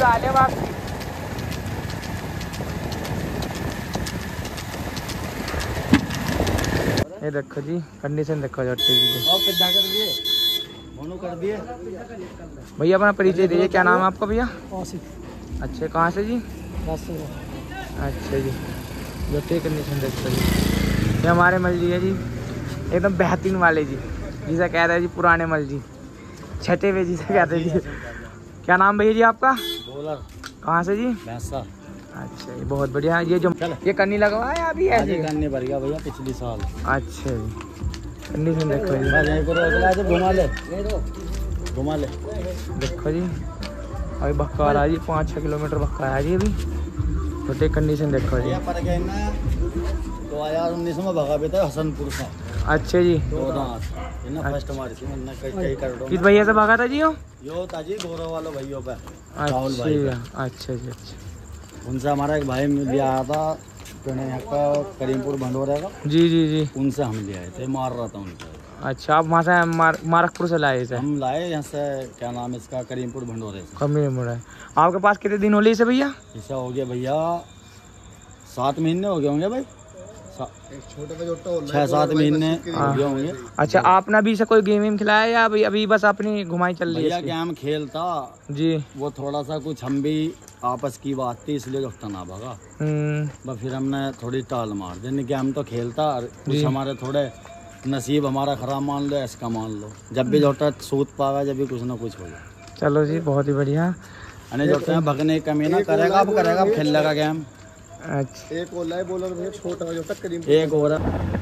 घूमकर आ ले वापसी। ये देखो जी कंडीशन देखो जट्टे की। कर दिए भैया अपना परिचय दीजिए, क्या नाम है आपका भैया? आसिफ। अच्छा कहाँ से जी? अच्छा जी, जट्टे कंडीशन देखो जी। ये हमारे मल जी है जी, एकदम बेहतरीन वाले जी, जिसे कहते हैं जी पुराने मल जी, छठे वे जिसे कहते हैं जी। क्या नाम भैया जी आपका? बॉलर। कहाँ से जी? भैंसा। अच्छा जी बहुत बढ़िया। ये जो ये कन्नी लगवाया अभी ऐसे कन्नी भर गया भैया पिछली साल। अच्छा जी कंडीशन देखो जी। घुमा ले घुमा ले देखो जी अभी भक्का आ रहा है जी, 5-6 किलोमीटर भक्का आया जी अभी। छोटे कंडीशन देखो जी। 2019 में भगा भी था हसनपुर से। अच्छा जी फर्स्ट मारी थी किस भैया से भागा था जी? यो ताजी गौरव वालों भैयों पे। अच्छा जी अच्छा। उनसे हमारा एक भाई भी आया था यहाँ का करीमपुर भंडोरा का। जी जी जी उनसे हम ले आए थे, मार रहा था उनको। अच्छा आप वहाँ से मारकपुर से लाए थे? हम लाए यहाँ से, क्या नाम है इसका, करीमपुर भंडोरे से। करीमपुर है। आपके पास कितने दिन हो लिए इसे भैया? ऐसा हो गया भैया 7 महीने हो गए होंगे भाई, 6-7 महीने हो गए होंगे। अच्छा आपने अभी से कोई गेम खिलाया या अभी बस अपनी घुमाई चल रही है? गेम खेलता जी, वो थोड़ा सा कुछ हम भी आपस की बात थी इसलिए हफ्ता ना भागा। बस फिर हमने थोड़ी टाल मार दी। गेम तो खेलता, कुछ हमारे थोड़े नसीब हमारा खराब मान लो, इसका मान लो, जब भी जोटा सूत पागा जब भी कुछ ना कुछ हो जाए। चलो जी बहुत ही बढ़िया। जोटा भगने कमी ना करेगा, अब खेल लगा गेम। अच्छा एक बॉलर भैया छोटा जो तक करीम एक ओवर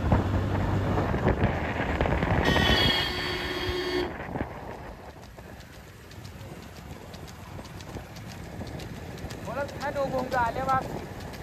घूमकर आ ले वापसी।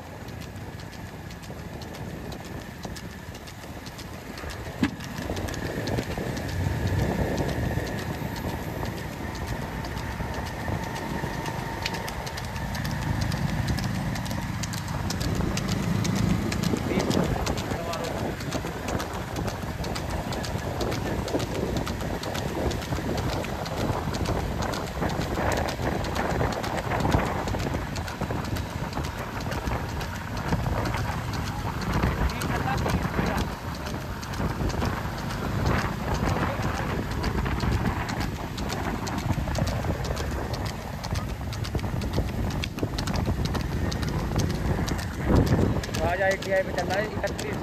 ITI पे चल रहा है 31।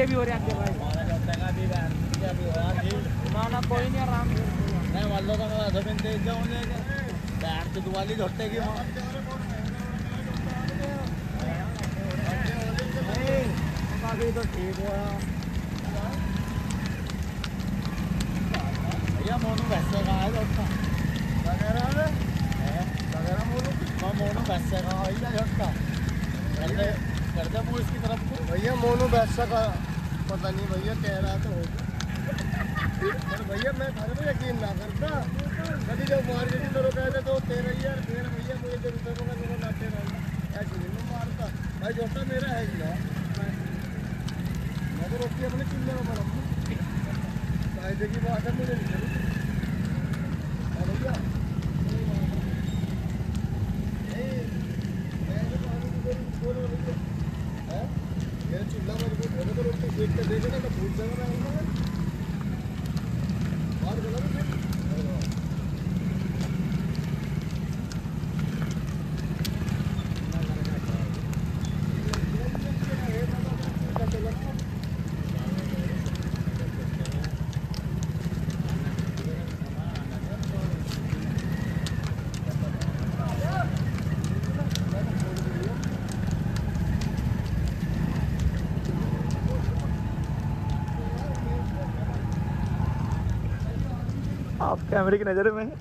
भी हो रहे हैं भाई। ना ना कोई नहीं, आराम से नहीं मान लो तो मैं जमीन दे जाऊँ बैठ तो दुआली झोटेगी वहाँ तो ठीक हुआ भैया मोनू वैसे कहा है झोटका मोनू वैसे कहा भैया झोटका कर दे मुँह इसकी तरफ को भैया मोनू वैसा का पता नहीं भैया कह रहा तो होगा पर भैया मैं घर में यकीन ना करता कभी जब मार्केट में लोग कहते तो तेरा यार फिर भैया मुझे जो रुपये को मैं लाते रहूँगा ऐसे नहीं मारता भाई जोटा मेरा है ही ना मैं तो रोटी अपने चूल्हे में बनाऊँ फायदे की बात है मुझे नहीं भैया मेरा चूल्हा मजबूत होगा तो रोटी सेक कर देगा ना मैं भूल जाऊँगा बात गलत है आप कैमरे की नज़र में